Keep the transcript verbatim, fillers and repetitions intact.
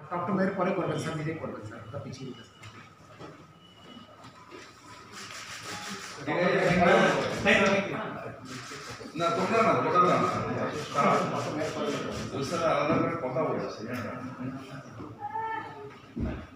doctor মেয়ের পরে করবেন স্যার, নিজেই করবেন স্যার, ওটা পিছিয়ে দিতে না তোমরা না তোমরা না আলাদা করে কথা বলছে